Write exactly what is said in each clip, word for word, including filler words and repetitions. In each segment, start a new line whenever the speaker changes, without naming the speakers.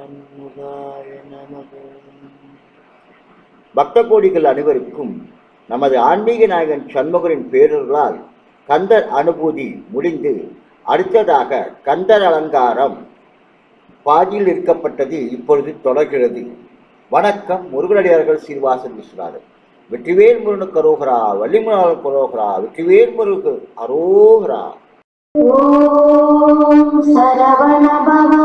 ஆறுமுகாய நமக. பக்த கோடிகள் அனைவருக்கும் நமது ஆன்மீக நாயகன் சண்முகரின் பேரர்களால் கந்தர் அனுபூதி முடிந்து அடுத்ததாக கந்தர் அலங்காரம் பாதியில் இருக்கப்பட்டது இப்பொழுது தொடர்கிறது. வணக்கம். முருகனடியார்கள் சீனிவாசன் விஸ்வநாதன். வெற்றிவேல் முருகனுக்கு அரோகரா, வள்ளிமலால் அரோகரா, வெற்றிவேல் முருகனுக்கு அரோகரா.
ஓம் சரவண பவ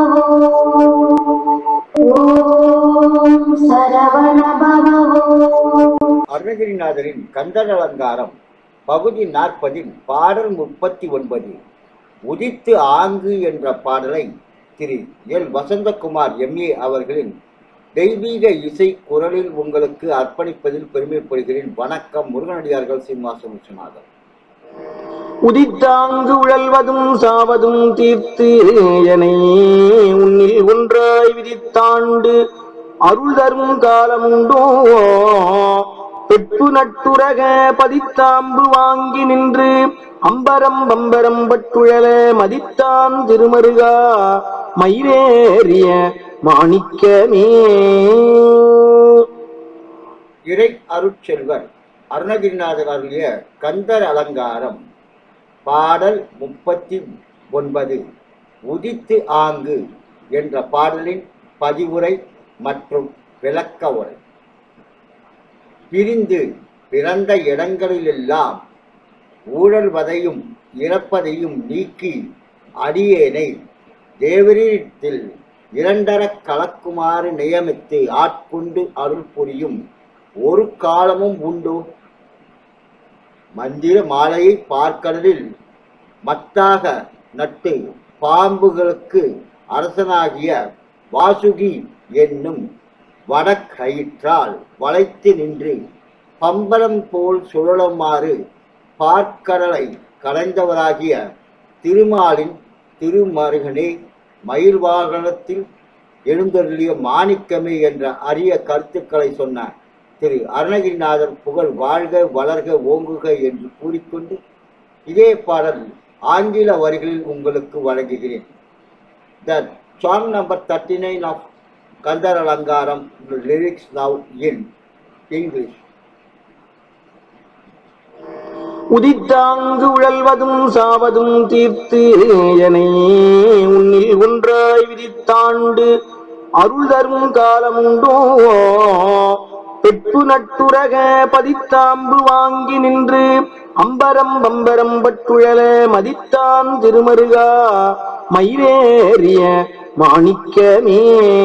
ஓம் சரவண பவ.
அருணகிரிநாதரின் கந்தர் அலங்காரம் பகுதி நாற்பதில் பாடல் முப்பத்தி ஒன்பது உதித்து ஆங்கு என்ற பாடலை திரு எல் வசந்தகுமார் எம்ஏ அவர்களின் தெய்வீக இசை குரலில் உங்களுக்கு அர்ப்பணிப்பதில் பெருமைப்படுகிறேன். வணக்கம். முருகனடியார்கள் சீனிவாசன் விஸ்வநாதன்.
உதித்தாங்கு உழல்வதும் சாவதும் தீர்த்து எனை உன்னில் ஒன்றாய் விதித்தாண்டு அருள் தரும் காலமுண்டோ பெட்பு நட்டுரக பதித்தாம்பு வாங்கி நின்று அம்பரம் பம்பரம் பட்டுழல மதித்தான் திருமருகா மயிலேறிய மாணிக்கமே.
இறை அருட்செல்வர் அருணகிரிநாதர் அருளிய கந்தர் அலங்காரம் பாடல் முப்பத்தி ஒன்பது உதித்து ஆங்கு என்ற பாடலின் பதிவுரை மற்றும் விளக்க உரை. பிரிந்து பிறந்த இடங்களிலெல்லாம் ஊழல்வதையும் இறப்பதையும் நீக்கி அடியேனை தேவரீரத்தில் இரண்டர கலக்குமாறு நியமித்து ஆட்கொண்டு அருள் புரியும் ஒரு காலமும் உண்டு. மந்திர மாலையை பார்க்கடலில் மத்தாக நட்டு பாம்புகளுக்கு அரசனாகிய வாசுகி என்னும் வடக்கயிற்றால் வளைத்து நின்று பம்பரம் போல் சுழலுமாறு பார்க்கடலை கடைந்தவராகிய திருமாலின் திருமருகனே மயில் வாகனத்தில் எழுந்தருளிய மாணிக்கமே என்ற அரிய கருத்துக்களை சொன்ன திரு அருணகிரிநாதர் புகழ் வாழ்க வளர்க ஓங்குக என்று கூறிக்கொண்டு இதே பாடல் ஆங்கில வரிகளில் உங்களுக்கு வழங்குகிறேன். The song number thirty-nine of Kandar Alangaram, lyrics now in English.
உதித்தாங்கு உழல்வதும் சாவதும் தீர்த்து எனை உன்னில் ஒன்றாய் விதித்தாண்டு அருள் தரும் காலமுண்டோ பெட்பு நட்டுரக பதித்தாம்பு வாங்கி நின்று அம்பரம் பம்பரம் பட்டுழல மதித்தான் திருமருகா மயிலேறிய மாணிக்கமே.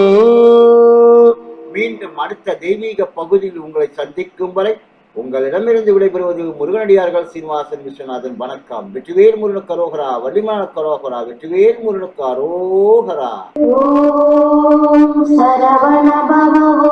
மீண்டும் அடுத்த தெய்வீக பகுதியில் உங்களை சந்திக்கும் வரை உங்களிடமிருந்து விடைபெறுவது முருகனடியார்கள் சீனிவாசன் விஸ்வநாதன். வணக்கம். வெற்றிவேல் முருகனுக்கு அரோகரா, வள்ளிமலால் அரோகரா, வெற்றிவேல் முருகனுக்கு அரோகரா.
ஓம் சரவண பவ